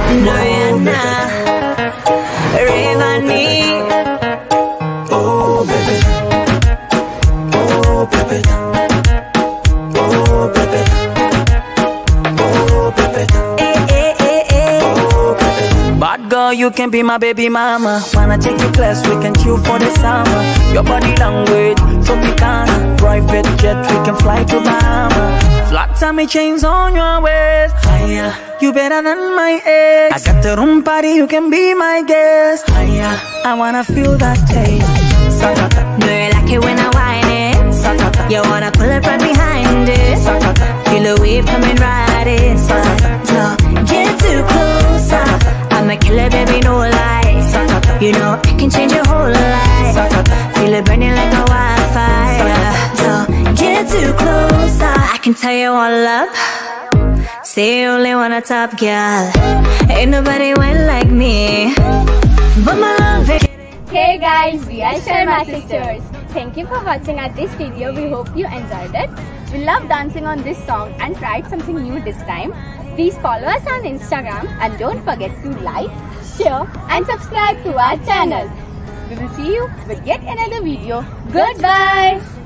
Rihanna, Rayvani. Oh baby, oh baby, oh baby, oh baby, oh baby. Bad girl, you can be my baby mama. Wanna take you class, we can chill for the summer. Your body language, Tropicana. Private jet, we can fly to Bahama. Flat tummy chains on your waist. Higher, you better than my ex. I got the room party, you can be my guest. Higher, I wanna feel that taste. Sakata. Do you like it when I whine it? Sakata. You wanna pull up right behind it? Sakata. Feel the wave coming right inside. So get too close. I'm a killer, baby, no lie. Sakata. You know I can change your whole life. Sakata. Feel it burning like a wildfire. So get too close. I can tell you all up. Say you only want a top girl. Ain't nobody went like me. But my love is. Hey guys, we are Sharma Sisters. Thank you for watching at this video. We hope you enjoyed it. We love dancing on this song and tried something new this time. Please follow us on Instagram and don't forget to like, share and subscribe to our channel. We will see you with yet another video. Goodbye.